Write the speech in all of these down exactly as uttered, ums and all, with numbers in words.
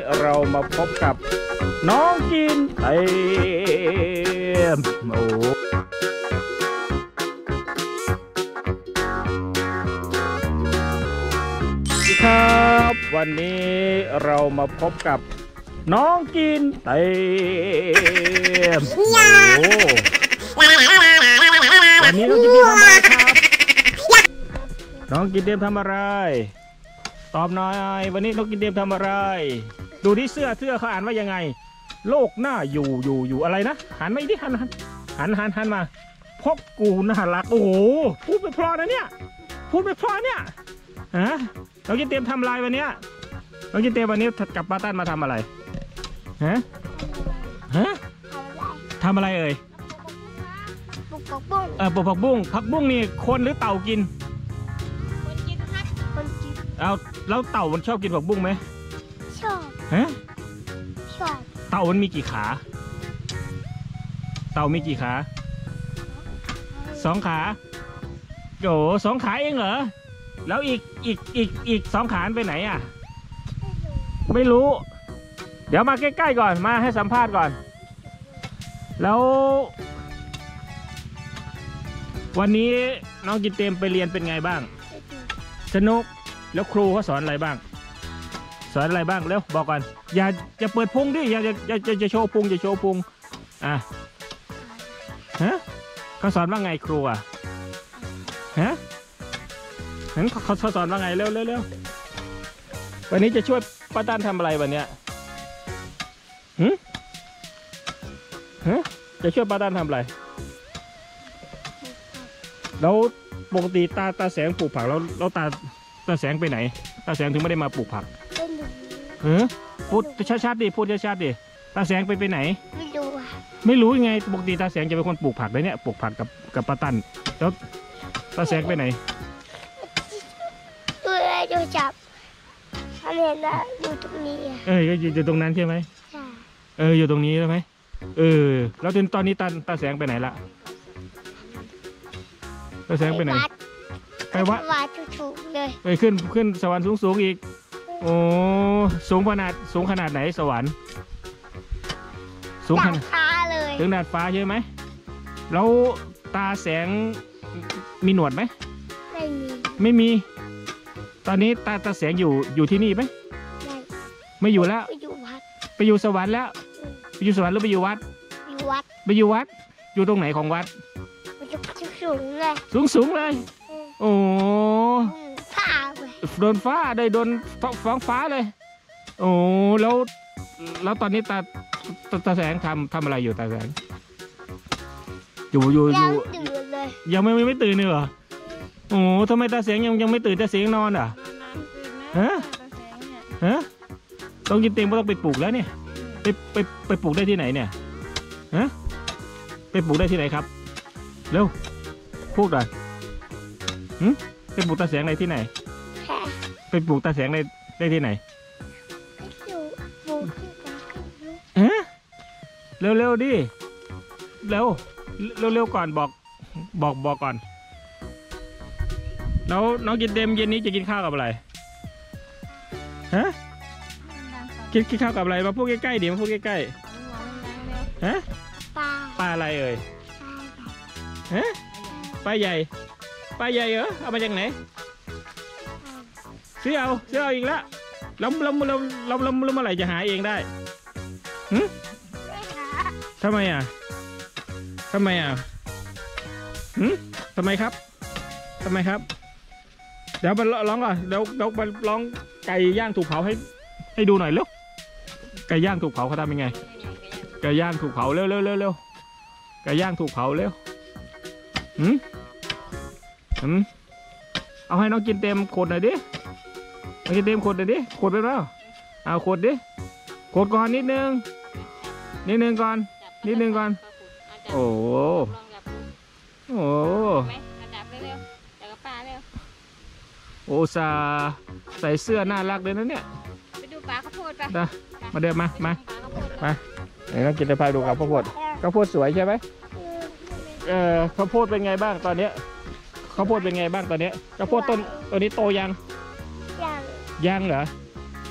เรามาพบกับน้องกินเต็มโอ้ครับวันนี้เรามาพบกับน้องกินเต็มโอ้วันนี้น้องกินเต็มทำอะไรครับน้องกินเต็มทำอะไรตอบหน่อยวันนี้น้องกินเต็มทำอะไรดูที่เสื้อเสื้อเขาอ่านว่ายังไงโลกหน้าอยู่อยู่อยู่อะไรนะหันมาอีกทีหันหันหันหันหันมาพบกูน่ารักโอ้โหพูดไปเพราะนะเนี่ยพูดไปเพราะเนี่ยฮะน้องกินเต็มทำอะไรวันนี้น้องกินเต็มวันนี้กับป้าตั้นมาทำอะไรฮะฮะทำอะไรเอ่ยปลูกผักบุ้งเออปลูกผักบุ้งผักบุ้งนี่คนหรือเต่ากินคนกินครับคนกินเอาแล้วเต่ามันชอบกินผักบุ้งไหมชอบฮะชอบเต่ามันมีกี่ขาเต่ามีกี่ขาสองขาโอ้สองขาเองเหรอแล้วอีกอีกอีกอีกสองขาไปไหนอ่ะไม่รู้เดี๋ยวมาใกล้ๆก่อนมาให้สัมภาษณ์ก่อนแล้ววันนี้น้องกินเต็มไปเรียนเป็นไงบ้างสนุกแล้วครูเขาสอนอะไรบ้างสอนอะไรบ้างแล้วบอกก่อนอย่าจะเปิดพุงดิอย่าจะจะจะจะโชว์พุงจะโชว์พุงอ่ะฮะเขาสอนว่าไงครูอ่ะฮะเห็นเขาสอนว่าไงเร็วเร็วเร็ววันนี้จะช่วยป้าตั้นทำอะไรวันเนี้ยหืมฮะจะช่วยป้าตั้นทำอะไรแล้วปกติตาตาแสงปลูกผักแล้วแล้วตาตาแสงไปไหนตาแสงถึงไม่ได้มาปลูกผักเออพูดชัดๆดิพูดชัดๆดิตาแสงไปไปไหนไม่รู้ไม่รู้ยังไงปกติตาแสงจะเป็นคนปลูกผักเลยเนี่ยปลูกผักกับกับป้าตั้นแล้วตาแสงไปไหนดูเลยดูจับเขาเห็นนะอยู่ตรงนี้เอออยู่ตรงนั้นใช่ไหมใช่เอออยู่ตรงนี้ใช่ไหมเออแล้วตอนนี้ตาตาแสงไปไหนละตาแสงไปไหนไปวัดวัดสูงเลยไปขึ้นขึ้นสวรรค์สูงสูงอีกโอ้สูงขนาดสูงขนาดไหนสวรรค์สูงขนาดฟ้าเลยถึงดาดฟ้าใช่ไหมแล้วตาแสงมีหนวดไหมไม่มีไม่มีตอนนี้ตาตาแสงอยู่อยู่ที่นี่ไหมไม่ไม่อยู่แล้วไปอยู่วัดไปอยู่สวรรค์แล้วไปอยู่สวรรค์หรือไปอยู่วัดอยู่วัดไปอยู่วัดอยู่ตรงไหนของวัดสูงเลยสูงสูงเลยโอ้ฟ้าเลยโดนฟ้าได้โดนฟ้องฟ้าเลยโอ้แล้วแล้วตอนนี้ตาตาแสงทำทำอะไรอยู่ตาแสงอยู่อยู่อยู่ยังไม่ไม่ตื่นเลยเหรอโอ้ทำไมตาแสงยังยังไม่ตื่นตาแสงนอนอ่ะฮะฮะต้องกินเต็มก็ต้องไปปลูกแล้วเนี่ยไปไปไปปลูกได้ที่ไหนเนี่ยฮะไปปลูกได้ที่ไหนครับเร็วพูดหน่อยหืมไปปลูกตาแสงในที่ไหนไปปลูกตาแสงในได้ที่ไหนฮะเร็วเร็วดิเร็วเร็วเร็วก่อนบอกบอกบอกก่อนแล้วน้องกินเต็มเย็นนี้จะกินข้าวกับอะไรฮะกินกินข้าวกับอะไรมาพูดใกล้ๆดิมาพูดใกล้ๆฮะปลาปลาอะไรเอ่ยฮะปลาใหญ่ปลาใหญ่เหรอเอามาจากไหนซื้อเอาซื้อเอาอีกแล้วแล้วแล้วแล้วแล้วแล้วเมื่อไหร่จะหาเองได้หืมทำไมอ่ะทำไมอ่ะหืมทำไมครับทำไมครับเดี๋ยวมาร้องก่อนเดี๋ยวเดี๋ยวมาร้องไก่ย่างถูกเผาให้ให้ดูหน่อยเร็วไก่ย่างถูกเผาเขาทำยังไงไก่ย่างถูกเผาเร็วเร็วเร็วเร็วไก่ย่างถูกเผาเร็วหืมหืมเอาให้น้องกินเต็มขดหน่อยดิน้องกินเต็มขดหน่อยดิขดไปแล้วเอาขดดิขดก่อนนิดนึงนิดนึงก่อนนิดนึงก่อนโอ้โหโอ้โอ้ซาใส่เสื้อน่ารักเลยนะเนี่ยไปดูปลาข้าวโพดไปมาเดินมามามาไหนน้องกินจะพาดูข้าวโพดข้าวโพดสวยใช่ไหมเออข้าวโพดเป็นไงบ้างตอนนี้ข้าวโพดเป็นไงบ้างตอนนี้ข้าวโพดต้นตัวนี้โตยังยังยังเหรอ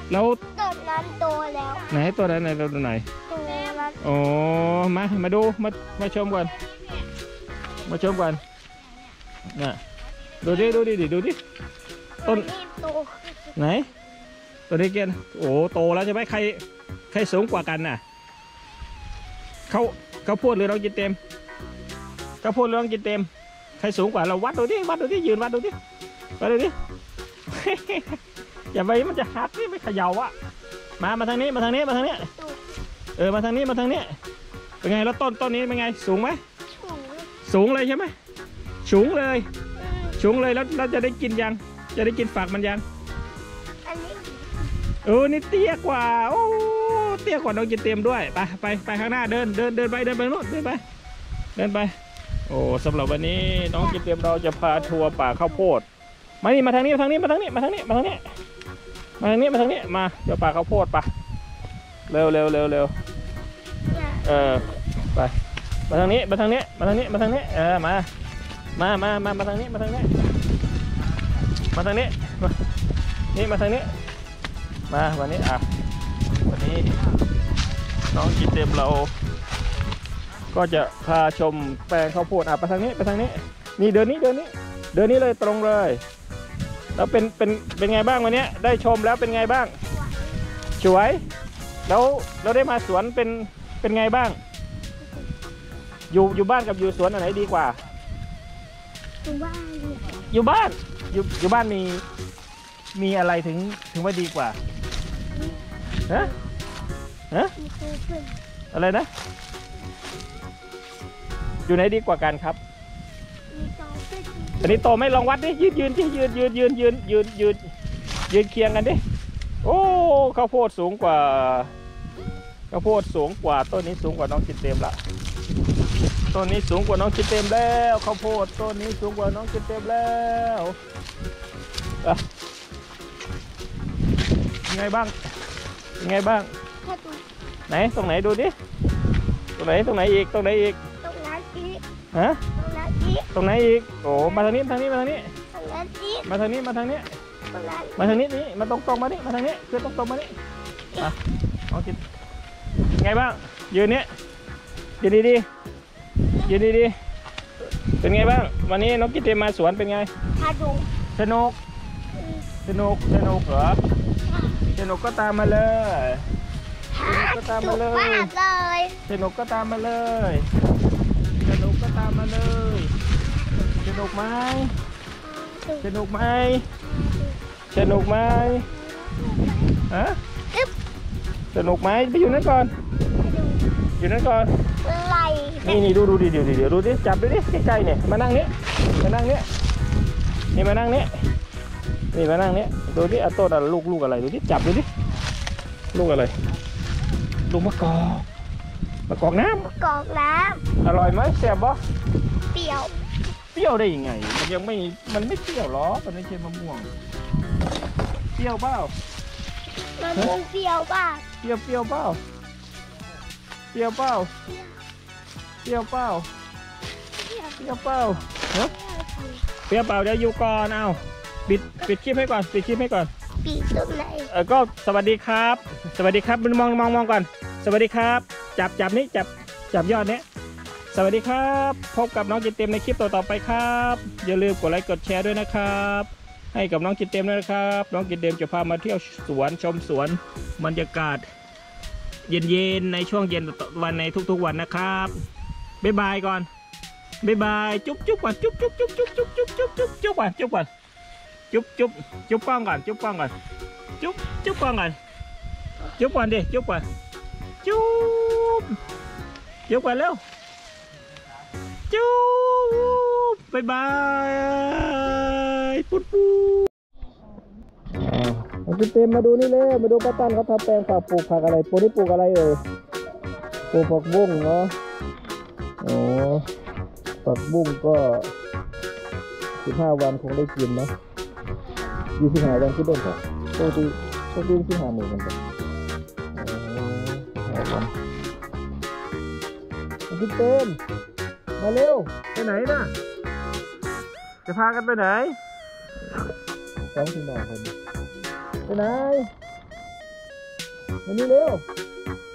แล้วต้นนั้นโตแล้วไหนตัวไหนไหนตัวไหนตัวนั้นโอ้มามาดูมามาชมก่อนมาชมก่อนน่ะดูดิดูดิดิดูดิต้นนี่โตไหนตัวนี้เกณฑ์โอ้โตแล้วใช่ไหมใครใครสูงกว่ากันน่ะเขาเขาพูดหรือเรากินเต็มเขาพูดหรือเรากินเต็มใครสูงกว่าเราวัดดูดิวัดดูดิยืนวัดดูดิวัดดูดิ อย่าไปมันจะหักนี่ไม่เขย่าอะมามาทางนี้มาทางนี้มาทางนี้เออมาทางนี้มาทางนี้เป็นไงแล้วต้นต้นนี้เป็นไงสูงไหมสูงสูงเลยใช่ไหมสูงเลยอืมสูงเลยแล้วเราจะได้กินยังจะได้กินฝักมันยังอันนี้เออนี่เตี้ยกว่าโอ้เตี้ยกว่าน้องกินเต็มด้วยไปไปไปข้างหน้าเดินเดินเดินไปเดินไปโน่นเดินไปเดินไปโอ้สำหรับวันนี้น้องกินเต็มเราจะพาทัวร์ป่าข้าวโพดมานี่มาทางนี้มาทางนี้มาทางนี้มาทางนี้มาทางนี้มาทางนี้มาทางนี้มาเดี๋ยวป่าข้าวโพดปะเร็วเร็วเร็วเร็วเนี่ยเออไปมาทางนี้มาทางนี้มาทางนี้มาทางนี้เออมามามามามาทางนี้มาทางนี้มาทางนี้มานี่มาทางนี้มาวันนี้อ่ะวันนี้น้องกินเต็มเราก็จะพาชมแปลงข้าวโพดอ่ะไปทางนี้ไปทางนี้นี่เดินนี้เดินนี้เดินนี้เลยตรงเลยแล้วเป็นเป็นเป็นไงบ้างวันนี้ได้ชมแล้วเป็นไงบ้างสวยแล้วเราได้มาสวนเป็นเป็นไงบ้างอยู่อยู่บ้านกับอยู่สวนอันไหนดีกว่าดูว่าอยู่อยู่บ้านอยู่อยู่บ้านมีมีอะไรถึงถึงว่าดีกว่าฮะฮะมีคือเพื่อนอะไรนะอยู่ไหนดีกว่ากันครับมีตองเพื่อนอันนี้โตไหม่ลองวัดดิยืนยืนที่ยืนยืนยืนยืนยืนยืนยืนเคียงกันดิโอ้ข้าวโพดสูงกว่าข้าวโพดสูงกว่าต้นนี้สูงกว่าน้องกินเต็มละต้นนี้สูงกว่าน้องกินเต็มแล้วข้าวโพดต้นนี้สูงกว่าน้องกินเต็มแล้วอ่ะยังไงบ้างยังไงบ้างถ้าดูไหนตรงไหนดูดิตรงไหนตรงไหนอีกตรงไหนอีกตรงนั้นอีกฮะตรงนั้นอีกตรงไหนอีกโอ้มาทางนี้มาทางนี้มาทางนี้ตรงนั้นอีกมาทางนี้มาทางนี้ตรงนั้นมาทางนี้นี่มาตรงตรงๆมานี่มาทางนี้คือตรงตรงๆมานี่มาเอากินไงบ้างยืนเนี้ยยืนดีๆยืนดีๆเป็นไงบ้างวันนี้น้องกิตเตมาสวนเป็นไงถ้าดูสนุกสนุกสนุกเหรอสนุกก็ตามมาเลยสนุกก็ตามมาเลมาย กเลยสนุกก็ตามมาเลยสนุกก็ตามมาเลยสนุกไหมสนุกไหมสนุกไหมฮะอึ๊บสนุกไหมไปอยู่นั่นก่อนอยู่นั่นก่อนไหลนี่นี่ดูดูดิเดี๋ยวเดี๋ยวดูดิจับดูดิใกล้ๆเนี่ยมานั่งนี้มานั่งนี้นี่มานั่งนี้นี่มานั่งนี้ดูดิอะต้นอะไรลูกลูกอะไรดูดิจับดูดิลูกอะไรลูกมะกอกมะกอกน้กรอกน้ำอร่อยไหมแซ่บบ่ำเปรี้ยวเปรี้ยวได้ยังไงมันยังไม่มันไม่เปรี้ยวหรอมันไม่ใช่มะม่วงเปรี้ยวเปล่ามันม่วงเปรี้ยวป่ะเปรี้ยวเปรี้ยวเปล่าเปรี้ยวเปล่าเปรี้ยวเปล่าเปรี้ยวเปล่าฮะเปรี้ยวเปล่าเดี๋ยวอยู่ก่อนเอาปิดปิดคลิปให้ก่อนปิดคลิปให้ก่อนปีตรงไหนเออก็สวัสดีครับ สวัสดีครับมองมองมองก่อนสวัสดีครับ จับจับนี่จับจับยอดนี้สวัสดีครับพบกับน้องกินเต็มในคลิปต่อๆไปครับอย่าลืมกดไลค์กดแชร์ด้วยนะครับให้กับน้องกินเต็มด้วยนะครับน้องกินเต็มจะพามาเที่ยวสวนชมสวนบรรยากาศเย็นๆในช่วงเย็นวันในทุกๆวันนะครับบ๊ายบายก่อนบ๊ายบายจุ๊บจุ๊บก่อนจุ๊บจุ๊บจุ๊บจุ๊บจุ๊บจุ๊บจุ๊บจุ๊บจุ๊บก่อนจุ๊บก่อนจุ๊บจุ๊บจุ๊บกล้องก่อนจุ๊บกล้องก่อนจุ๊บจุ๊บกล้องก่อนจุ๊บก่อนดิจุ๊บก่อนจุ๊บจุ๊บก่อนเร็วจุ๊บบ๊ายบายปุ๊บปุ๊บมาเต็มมาดูนี่เลยมาดูป้าตั้นเขาทำแปลงผักปลูกผักอะไรปลูกนี่ปลูกอะไรเอ่ยปลูกผักบุ้งเนาะโอ้ผักบุ้งก็สิบห้าวันคงได้กินนะยี่สิบห้าวันที่เดินก่อนปกติปกติที่หาหมื่นกันก่อนพี่เต้นมาเร็วไปไหนน่ะจะพากันไปไหนสองพี่น้องคนไปไหนมานี่เร็ว